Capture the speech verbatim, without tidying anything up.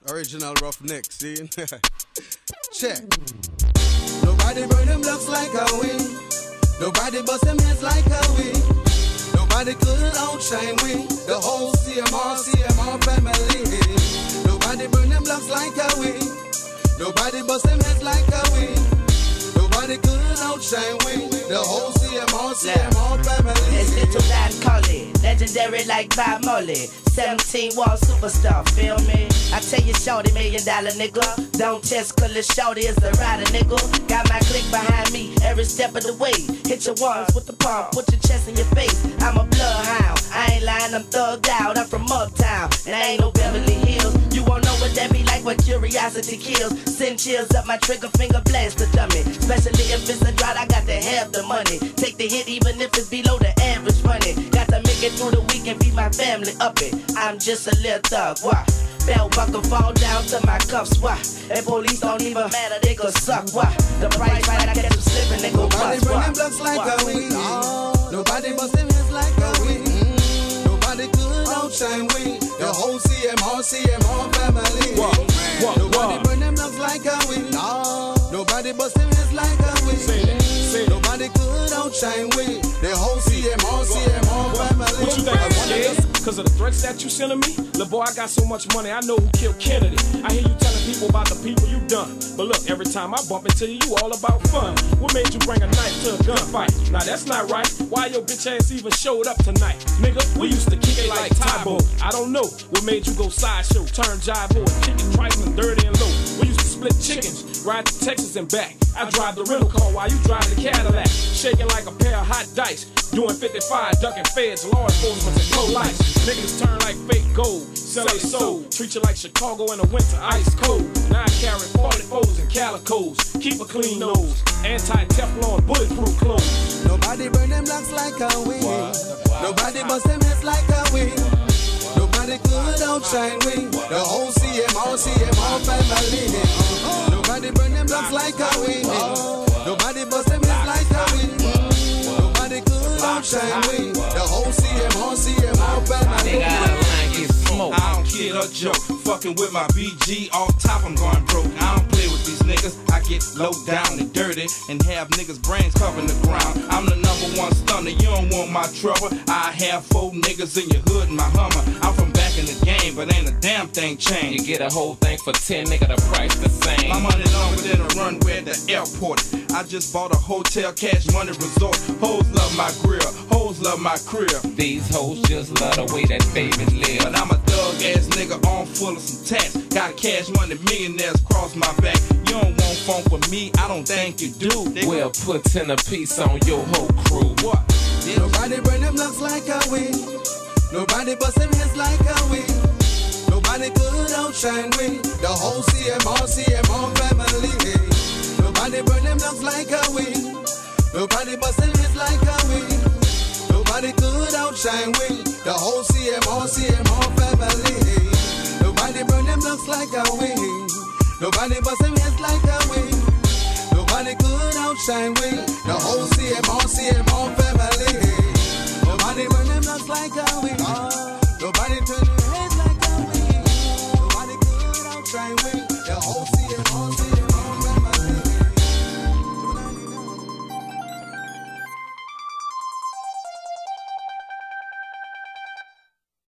Original Roughneck, see? Check. Nobody burn them looks like how we. Nobody bust them heads like how we. Nobody could outshine we. The whole C M R, C M R family. Nobody burn them looks like how we. Nobody bust them heads like how we. Nobody could outshine we. The whole C M R, C M R family. It's little Don Collie, legendary like Bob Marley. seventeen wall superstar, feel me? I tell you, shorty, million dollar nigga. Don't test, cause the shorty is the rider, nigga. Got my clique behind me every step of the way. Hit your ones with the palm, put your chest in your face. I'm a bloodhound, I ain't lying, I'm thugged out. I'm from Uptown, and I ain't no Beverly Hills. You won't know what that be like when curiosity kills. Send chills up my trigger finger, blast the dummy. Especially if it's a drought, I got to have the money. Take the hit even if it's below the average money. Got to make it through the week and feed my family up it. I'm just a little thug, why? Belt buckle fall down to my cuffs, why? And police don't even matter, they gon' suck, why? The price right, I get them slipping, they gon' bust, why? Nobody burn them blocks like how we. Nobody bust them heads like how we. Nobody could outshine we. The whole C M R, C M R family. Nobody burn them blocks like how we. Nobody bust them heads like how we. Nobody could outshine we. The whole C M R, C M R family. What you think, I'm scared? Cause of the threats that you sending me? Lil' boy, I got so much money, I know who killed Kennedy. I hear you telling people about the people you done. But look, every time I bump into you, you all about fun. What made you bring a knife to a gunfight? Now that's not right. Why your bitch ass even showed up tonight? Nigga, we used to kick it like Tybo. I don't know what made you go sideshow, turn jive-o, and kick it trifling dirty and low. We used to split chickens, ride to Texas and back. I drive the rental car while you drive the Cadillac. Shaking like a pair of hot dice. Doing fifty-five, ducking feds, law enforcement, and pro-life. Niggas turn like fake gold, sell they soul. Treat you like Chicago in the winter, ice cold. Now I carry forty-fours and calicos. Keep a clean nose, anti-Teflon, bulletproof clothes. Nobody burn them blocks like how we. Nobody bust them heads like how we. Nobody could outshine we. The whole C M R, C M R family. Nobody burn them blocks like how we. Nobody bust them heads like how we. Nobody could outshine we. The whole C M R, C M R family. I don't kid or joke. Fucking with my B G off top, I'm going broke. I don't play with these niggas. I get low down and dirty and have niggas' brains covering the ground. I'm the number one stunner. You don't want my trouble. I have four niggas in your hood in my Hummer. I'm from back in the game, but ain't a damn thing changed. You get a whole thing for ten, nigga, the price the same. My money longer than a runway at the airport. I just bought a hotel, cash money resort. Hoes love my grill, hoes love my crib. These hoes just love the way that baby live. But I'm a thug ass nigga on full of some tats. Got cash money, millionaires cross my back. You don't want funk with me, I don't think you do. They well, put ten a piece on your whole crew. What? Nobody burn them blocks like how we. Nobody bust them heads like how we. Nobody could outshine we. The whole C M R, C M R family. Nobody burn them blocks like how we. Nobody bust them heads like how we. Nobody could outshine we. The whole C M R, C M R family. Nobody burn them blocks like how we. Nobody bust them heads like how we. Nobody could outshine we. The whole C M R, C M R family.